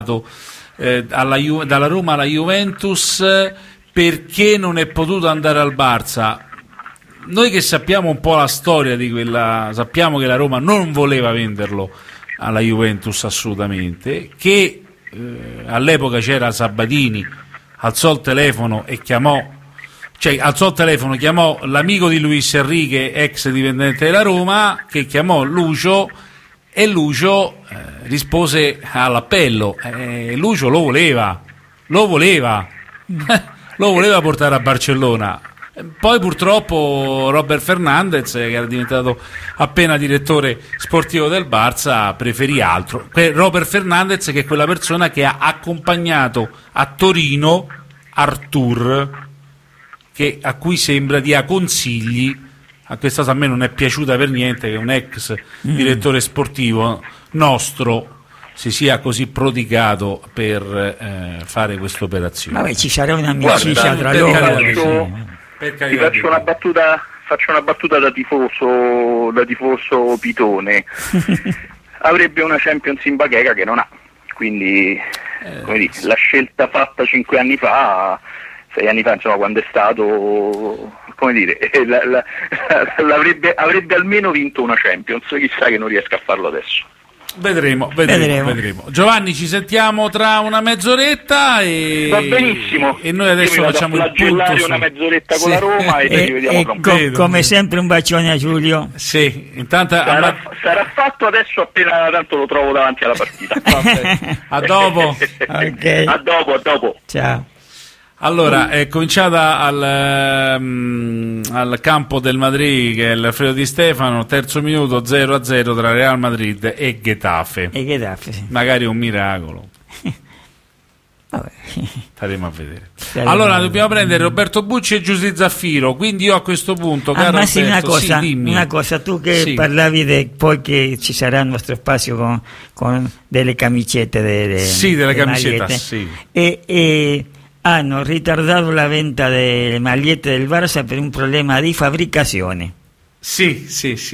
dalla Roma alla Juventus, perché non è potuto andare al Barça. Noi che sappiamo un po' la storia di quella, sappiamo che la Roma non voleva venderlo alla Juventus assolutamente, che all'epoca c'era Sabatini, alzò il telefono chiamò l'amico di Luis Enrique, ex dipendente della Roma, che chiamò Lucio, e Lucio rispose all'appello. Lucio lo voleva portare a Barcellona. Poi purtroppo Robert Fernandez, che era diventato appena direttore sportivo del Barça, preferì altro. Robert Fernandez, che è quella persona che ha accompagnato a Torino Artur, a cui sembra dia consigli. A questa cosa a me non è piaciuta per niente, che un ex direttore sportivo nostro si sia così prodigato per fare questa operazione. Vabbè, ci sarà un'amicizia tra loro. Faccio una battuta da tifoso pitone. Avrebbe una Champions in bacheca che non ha, quindi come dire, la scelta fatta 6 anni fa, insomma, quando è stato, come dire, avrebbe almeno vinto una Champions, chissà che non riesca a farlo adesso. Vedremo. Giovanni, ci sentiamo tra una mezz'oretta e va benissimo. E noi adesso facciamo il punto una mezz'oretta con la Roma e ci vediamo tra un po'. Come sempre un bacione a Giulio. Sì, intanto sarà fatto adesso appena tanto lo trovo davanti alla partita. A dopo. Okay. A dopo. Ciao. Allora, è cominciata al campo del Madrid, che è l'Alfredo Di Stefano, terzo minuto, 0-0 tra Real Madrid e Getafe. Sì. Magari un miracolo. Vabbè. Staremo a vedere. Allora, dobbiamo prendere Roberto Bucci e Giusy Zaffiro, quindi io a questo punto, caro Roberto, una cosa, tu che parlavi poi che ci sarà il nostro spazio con delle camicette della camicetta, sì. E hanno ritardato la venta delle magliette del Barça per un problema di fabbricazione. Sì.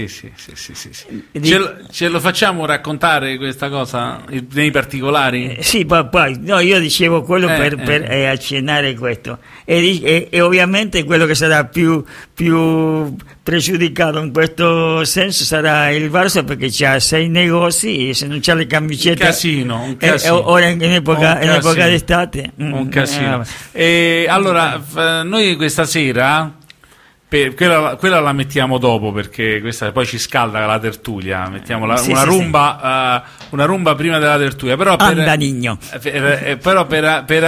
Ce lo facciamo raccontare questa cosa nei particolari? Sì, poi no, io dicevo quello per accennare questo e ovviamente quello che sarà più pregiudicato in questo senso sarà il Barça, perché c'ha 6 negozi e se non c'ha le camicette un casino. Ora in epoca d'estate un casino. Allora noi questa sera quella la mettiamo dopo, perché questa poi ci scalda la tertulia, mettiamo una rumba prima della tertulia, però per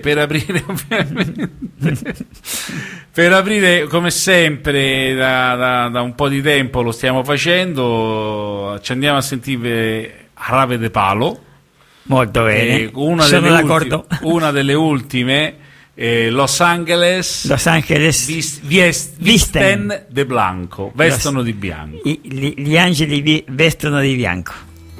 aprire come sempre da un po' di tempo lo stiamo facendo, ci andiamo a sentire Jarabe de Palo, molto bene, una delle ultime. Los Angeles visten de blanco, vestono di bianco. Gli angeli vestono di bianco.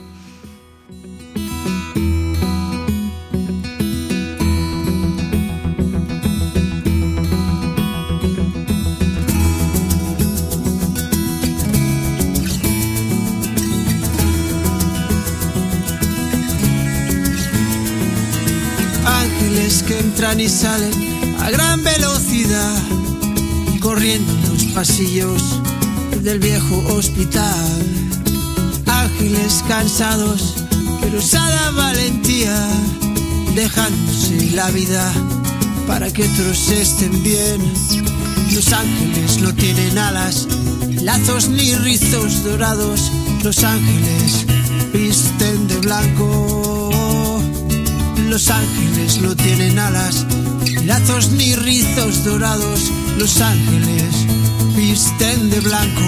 Ángeles que entran y salen a gran velocidad, corriendo en los pasillos del viejo hospital. Ángeles cansados, pero usada valentía, dejándose la vida para que otros estén bien. Los ángeles no tienen alas, lazos ni rizos dorados. Los ángeles visten de blanco. Los ángeles no tienen alas, lazos ni rizos dorados. Los ángeles visten de blanco.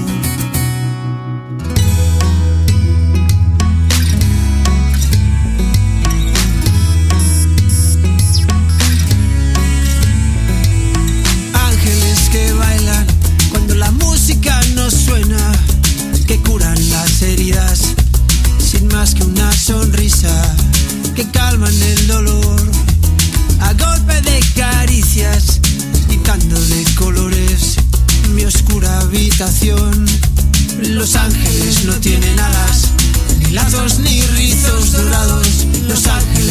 Ángeles que bailan cuando la música no suena, que curan las heridas sin más que una sonrisa, que calman el dolor a golpe de caricias, pintando de colores mi oscura habitación. Los ángeles no tienen alas, ni lazos ni rizos dorados. Los ángeles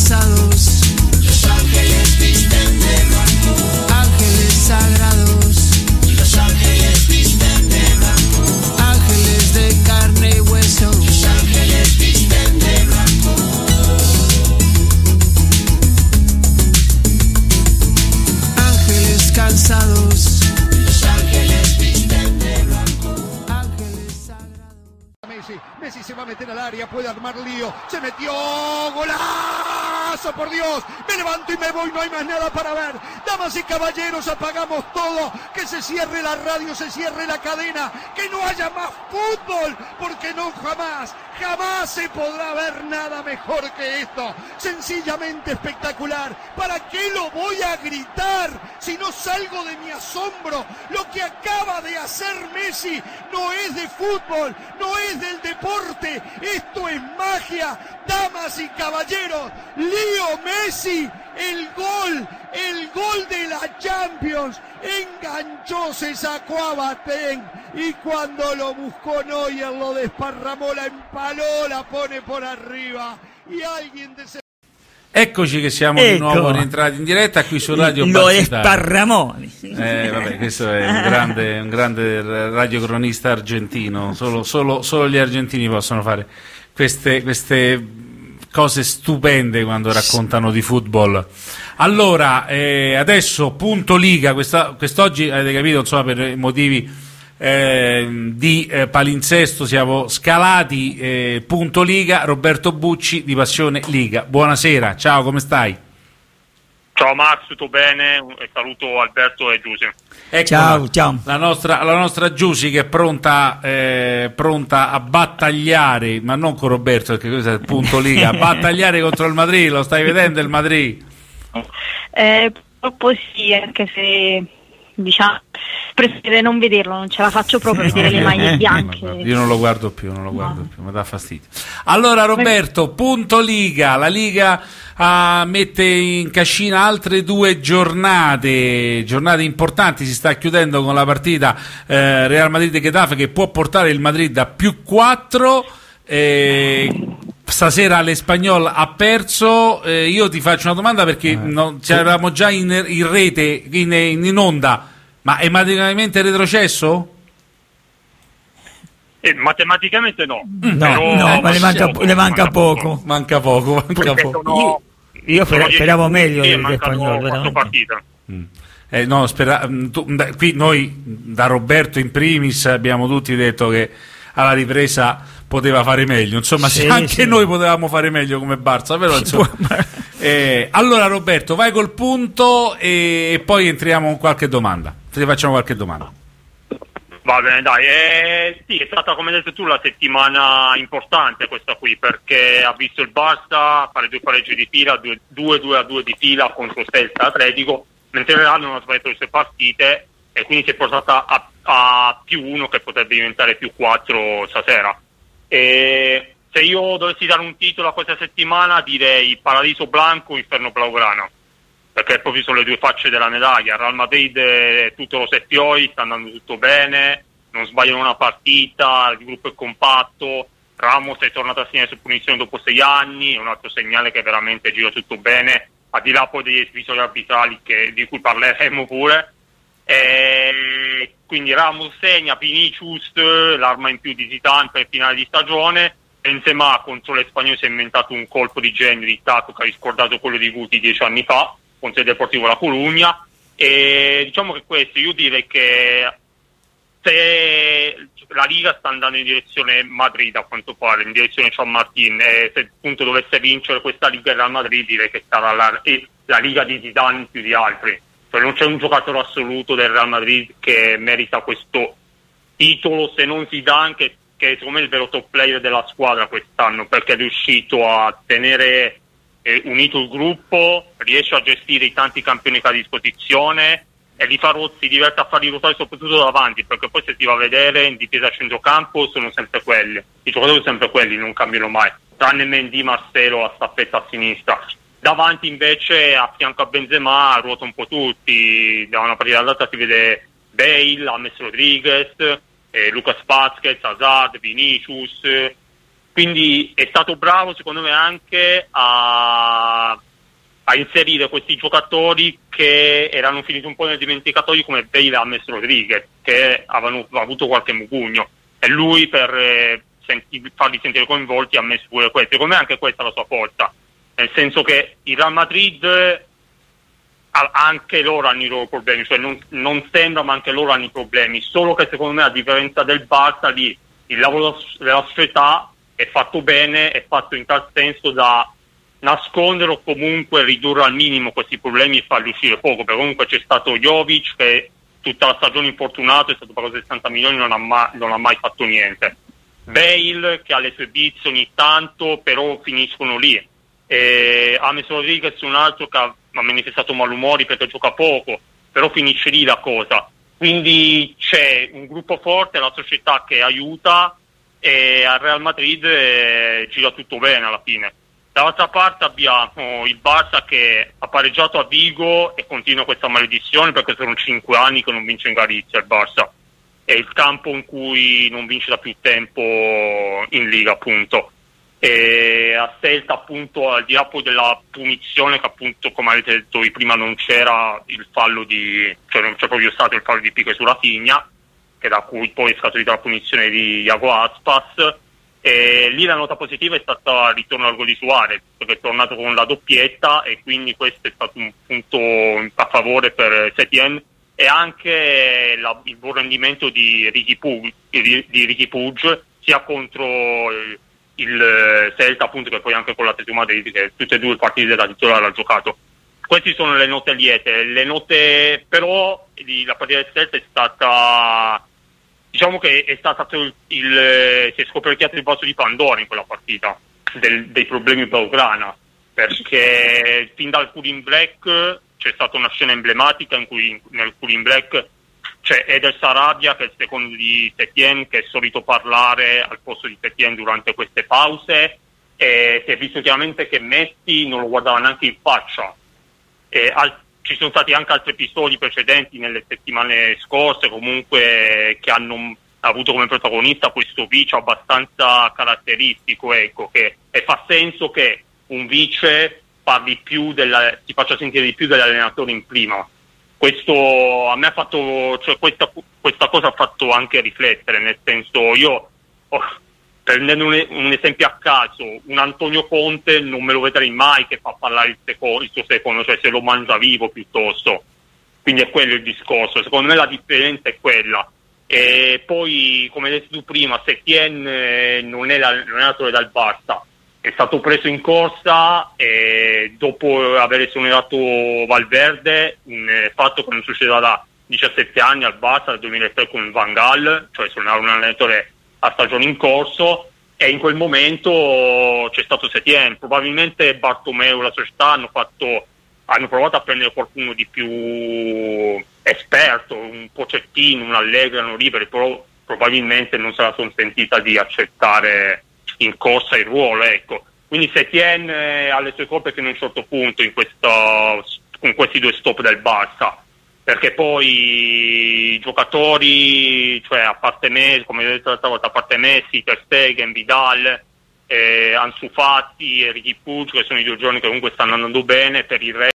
cansados. Los ángeles visten de blanco. Ángeles sagrados. Los ángeles visten de blanco. Ángeles de carne y hueso. Los ángeles visten de blanco. Ángeles cansados. Los ángeles visten de blanco. Ángeles sagrados. Messi se va a meter al área, puede armar lío, se metió, golazo, por Dios, me levanto y me voy, no hay más nada para ver. Damas y caballeros, apagamos todo, que se cierre la radio, se cierre la cadena, que no haya más fútbol, porque no jamás se podrá ver nada mejor que esto. Sencillamente espectacular. ¿Para qué lo voy a gritar si no salgo de mi asombro? Lo que acaba de hacer Messi no es de fútbol, no es del deporte, esto es magia. Damas y caballeros, Leo Messi, el gol de la Champions, enganchó, se sacó a Boateng y cuando lo buscó Neuer lo desparramó, la empaló, la pone por arriba y alguien de ese... Eccoci che siamo di nuovo rientrati in diretta qui su Radio Lo desparramò. Vabbè, questo è un grande radiocronista argentino, solo gli argentini possono fare queste cose stupende quando raccontano di football. Allora, adesso punto Liga, quest'oggi avete capito, insomma, per motivi di palinsesto siamo scalati, punto Liga. Roberto Bucci di Passione Liga, buonasera, ciao, come stai? Ciao Max, tutto bene? E saluto Alberto e Giusy. Eccola, ciao. La nostra Giusy che è pronta a battagliare, ma non con Roberto, perché questo è il punto Liga, a battagliare contro il Madrid. Lo stai vedendo il Madrid? Purtroppo sì, anche se diciamo preferirei non vederlo, non ce la faccio proprio a vedere le maglie bianche. Io non lo guardo più, mi dà fastidio. Allora Roberto, punto Liga, la Liga mette in cascina altre 2 giornate importanti, si sta chiudendo con la partita Real Madrid-Getafe che può portare il Madrid a +4. Stasera l'Espanyol ha perso. Io ti faccio una domanda perché eravamo già in rete, in onda, ma è matematicamente retrocesso? Matematicamente no. No, ma le manca poco. Manca poco. Io speravo meglio dell'Espanyol, veramente. Qui noi da Roberto in primis abbiamo tutti detto che alla ripresa poteva fare meglio, insomma, noi potevamo fare meglio come Barça, però insomma. Allora Roberto, vai col punto e poi entriamo con qualche domanda, ti facciamo qualche domanda. Va bene, dai, sì, è stata, come hai detto tu, la settimana importante questa qui, perché ha visto il Barça fare 2 pareggi di fila, 2-2 di fila contro Celta Atletico, mentre il Real non ha sbagliato le sue partite e quindi si è portata a +1 che potrebbe diventare +4 stasera. E se io dovessi dare un titolo a questa settimana direi Paradiso Blanco, Inferno Blaugrana, perché proprio sono le 2 facce della medaglia. Real Madrid è tutto lo settioi, sta andando tutto bene, non sbagliano una partita, il gruppo è compatto, Ramos è tornato a segnare su punizione dopo 6 anni, è un altro segnale che veramente gira tutto bene, al di là poi degli episodi arbitrali di cui parleremo pure. Quindi Ramos segna, Vinicius l'arma in più di Zidane per il finale di stagione, Benzema contro l'Espanyol si è inventato un colpo di genio di attacco che ha riscordato quello di Guti 10 anni fa contro il Deportivo La Corugna. E diciamo che questo, io direi che se la Liga sta andando in direzione Madrid, a quanto pare, in direzione San Martin, e se appunto dovesse vincere questa Liga Real Madrid, direi che sarà la Liga di Zidane più di altri. Cioè non c'è un giocatore assoluto del Real Madrid che merita questo titolo, se non Zidane, che secondo me è il vero top player della squadra quest'anno, perché è riuscito a tenere unito il gruppo, riesce a gestire i tanti campioni che ha a disposizione e si diverte a farli ruotare soprattutto davanti, perché poi se si va a vedere in difesa a centrocampo sono sempre quelli, i giocatori sono sempre quelli, non cambiano mai, tranne Mendy, Marcelo, la staffetta a sinistra. Davanti invece a fianco a Benzema ruota un po' tutti, da una partita all'altra si vede Bale, James Rodriguez, Lucas Vázquez, Hazard, Vinicius, quindi è stato bravo secondo me anche a inserire questi giocatori che erano finiti un po' nel dimenticatoio, come Bale e James Rodriguez, che avevano avuto qualche mugugno, e lui per farli sentire coinvolti ha messo pure questo. Secondo me anche questa è la sua forza, nel senso che il Real Madrid anche loro hanno i loro problemi, cioè non sembra, ma anche loro hanno i problemi, solo che secondo me, a differenza del Barça, lì il lavoro della società è fatto bene, è fatto in tal senso da nascondere o comunque ridurre al minimo questi problemi e farli uscire poco, perché comunque c'è stato Jovic che tutta la stagione infortunato, è stato pagato 60 milioni, non ha mai fatto niente. Bale che ha le sue biz ogni tanto, però finiscono lì. James Rodriguez un altro che ha manifestato malumori perché gioca poco, però finisce lì la cosa. Quindi c'è un gruppo forte, la società che aiuta, e al Real Madrid gira tutto bene alla fine. Dall'altra parte abbiamo il Barça che ha pareggiato a Vigo e continua questa maledizione, perché sono 5 anni che non vince in Galizia il Barça. È il campo in cui non vince da più tempo in Liga, appunto. E a Celta, appunto, al di là poi della punizione, che appunto, come avete detto prima, non c'era il fallo cioè non c'è proprio stato il fallo di Piqué sulla Rafinha, che da cui poi è scaturita la punizione di Iago Aspas. E lì la nota positiva è stata il ritorno al gol di Suarez, perché è tornato con la doppietta, e quindi questo è stato un punto a favore per Setien, e anche il buon rendimento di Riqui Puig, sia contro il Celta, appunto, che poi anche con l'Atletico Madrid, che tutte e due le partite da titolare ha giocato. Queste sono le note liete. Le note però la partita del Celta è stata, diciamo che è stata si è scoperchiato il vaso di Pandora in quella partita dei problemi Blaugrana, perché fin dal Cooling Black c'è stata una scena emblematica in cui nel Cooling Black c'è Eder Sarabia, che è il secondo di Setien, che è solito parlare al posto di Setien durante queste pause, e si è visto chiaramente che Messi non lo guardava neanche in faccia. Ci sono stati anche altri episodi precedenti nelle settimane scorse, comunque, che hanno avuto come protagonista questo vice abbastanza caratteristico, ecco, e fa senso che un vice si faccia sentire di più dell'allenatore in prima. Questo a me ha fatto, cioè questa cosa ha fatto anche riflettere, nel senso, io prendendo un esempio a caso, un Antonio Conte non me lo vedrei mai che fa parlare il suo secondo, cioè se lo mangia vivo piuttosto. Quindi è quello il discorso, secondo me la differenza è quella. E poi, come hai detto tu prima, Setien non è l'allenatore dal Barça, è stato preso in corsa dopo aver esonerato Valverde, un fatto che non succedeva da 17 anni al Barça, dal 2003 con Van Gaal, cioè esonera un allenatore a stagione in corso, e in quel momento c'è stato Setien. Probabilmente Bartomeu e la società hanno provato a prendere qualcuno di più esperto, un Pochettino, un Allegri, un Ribéry, però probabilmente non sarà consentita di accettare in corsa il ruolo, ecco. Quindi Setien ha le sue colpe fino a un certo punto con questi due stop del Barça, perché poi i giocatori, cioè a parte Messi, come ho detto l'altra volta, a parte Messi, Ter Stegen, Vidal, Ansu Fati e Riqui Puig, che sono i due giorni che comunque stanno andando bene, per il resto